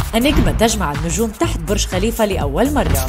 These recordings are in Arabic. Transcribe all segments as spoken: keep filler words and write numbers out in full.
النجمة تجمع النجوم تحت برج خليفة لأول مرة.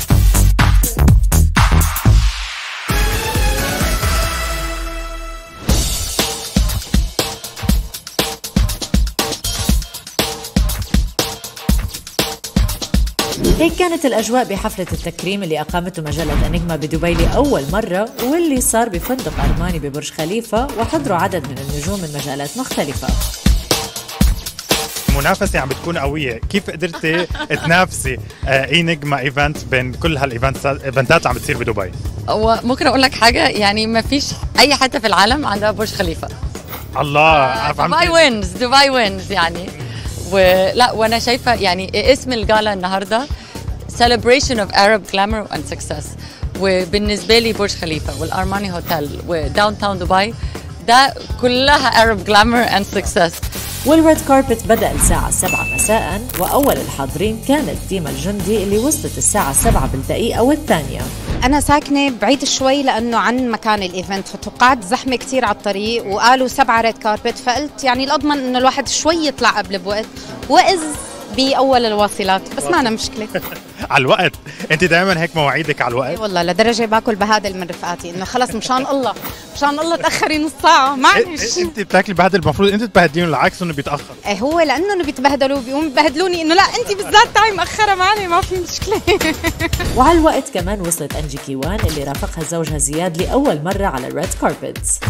هيك كانت الأجواء بحفلة التكريم اللي أقامته مجلة النجمة بدبي لأول مرة، واللي صار بفندق أرماني ببرج خليفة، وحضروا عدد من النجوم من مجالات مختلفة. المنافسة عم بتكون قوية، كيف قدرتي تنافسي اي نجمة ايفنت بين كل هالايفنتات اللي عم بتصير بدبي؟ وممكن اقول لك حاجة، يعني ما فيش أي حتة في العالم عندها برج خليفة. الله، دبي وينز، دبي وينز يعني. ولا وانا شايفة يعني اسم الجالا النهارده celebration of Arab glamour and success، وبالنسبة لي برج خليفة والأرماني هوتيل وداون تاون دبي ده كلها Arab glamour and success. والريد كاربت بدأ الساعة سبعة مساء، وأول الحاضرين كانت ديما الجندي اللي وصلت الساعة سبعة بالدقيقة والثانية. أنا ساكنة بعيد شوي لأنه عن مكان الإيفنت، فتوقعت زحمة كتير على الطريق، وقالوا سبعة ريد كاربت، فقلت يعني الأضمن إنه الواحد شوي يطلع قبل بوقت، وإذ بأول الواصلات، بس ما أنا مشكلة. على الوقت، أنت دائما هيك مواعيدك على الوقت؟ والله لدرجة باكل بهادل من رفقاتي إنه خلص مشان الله مشان الله تأخري نص ساعة معلش. أنت بتاكلي بهادل، المفروض أنت تبهدلين، العكس إنه بيتأخر. إيه هو لأنه بيتبهدلوا بيقوم ببهدلوني إنه لا أنت بالذات تعي مأخرة معي، ما في مشكلة. وعلى الوقت كمان وصلت أنجي كيوان اللي رافقها زوجها زياد لأول مرة على الريد كاربت.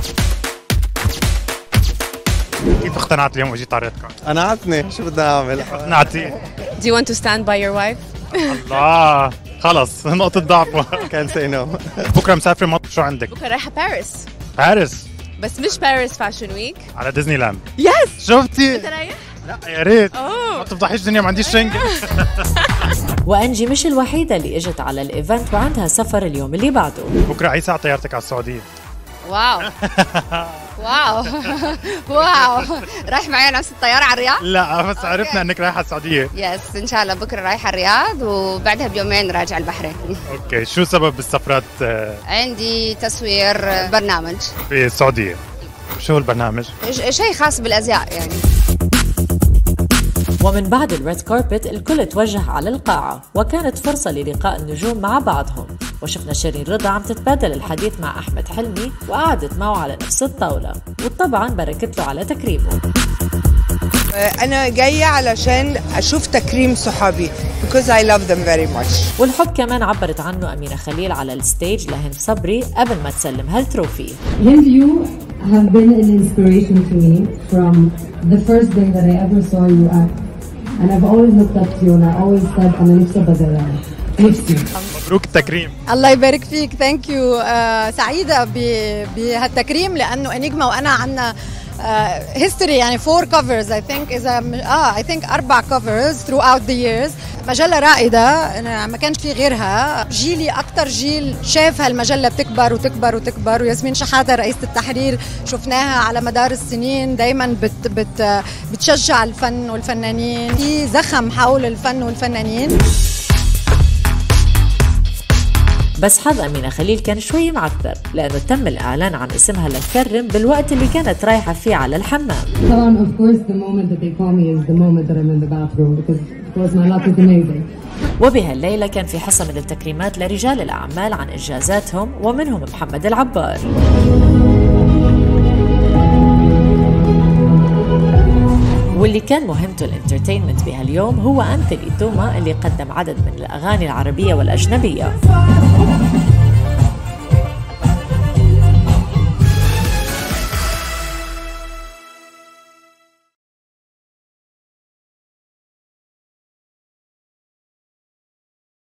كيف اقتنعت اليوم وجيت على الريد كاربت؟ قنعتني، شو بدنا أعمل؟ اقتنعتي؟ Do you want to stand by your wife? الله، خلص نقطة ضعف. كان سي نو. بكرة مسافرة مصر، شو عندك؟ بكرة رايحة باريس. باريس؟ بس مش باريس فاشن ويك، على ديزني لاند. يس. شفتي؟ أنت رايح؟ لا يا ريت، أوه. ما تفضحيش الدنيا، ما عنديش شنجن. وأنجي مش الوحيدة اللي اجت على الإيفنت وعندها سفر اليوم اللي بعده. بكرة أي ساعة طيارتك على السعودية؟ واو واو واو، رايح معي نفس الطيارة على الرياض؟ لا بس عرفنا انك رايحة السعودية. يس ان شاء الله بكره رايحة الرياض، وبعدها بيومين راجع البحرين. اوكي، شو سبب السفرات؟ عندي تصوير برنامج في السعودية. شو البرنامج؟ شيء خاص بالازياء يعني. ومن بعد الريد كاربت الكل توجه على القاعة، وكانت فرصة للقاء النجوم مع بعضهم، وشفنا شيرين رضا عم تتبادل الحديث مع أحمد حلمي، وقعدت معه على نفس الطاولة، وطبعا باركت له على تكريمه. أنا جاية علشان أشوف تكريم صحابي because I love them very much. والحب كمان عبرت عنه أمينة خليل على الستيج لهند صبري قبل ما تسلم هالتروفي. Hind, you have been an inspiration to me from the first day that I ever saw you act. And I've always looked up to you and I always said أنا نفسي أبقى زيها. نفسي. مبروك التكريم. الله يبارك فيك، ثانك يو. آه سعيدة بهالتكريم لأنه انيجما وأنا عنا هيستوري، يعني فور كفرز اي ثينك، اذا اه اي ثينك اربع كفرز ثرو اوت ذا ييرز. مجله رائده، أنا ما كانش في غيرها. جيلي اكثر جيل شاف هالمجله بتكبر وتكبر وتكبر، وياسمين شحاته رئيسه التحرير شفناها على مدار السنين دائما بت بت بتشجع الفن والفنانين، في زخم حول الفن والفنانين. بس حظ أمينة خليل كان شوي معثر، لأنه تم الإعلان عن اسمها لتكرم بالوقت اللي كانت رايحة فيه على الحمام. طبعا of course the moment that they call me is the moment that I'm in the bathroom because of course my luck is amazing. وبهالليلة كان في حصة من التكريمات لرجال الأعمال عن إنجازاتهم، ومنهم محمد العبار. واللي كان مهمته الانترتينمنت بهاليوم هو أنتوني توما اللي قدم عدد من الأغاني العربية والأجنبية.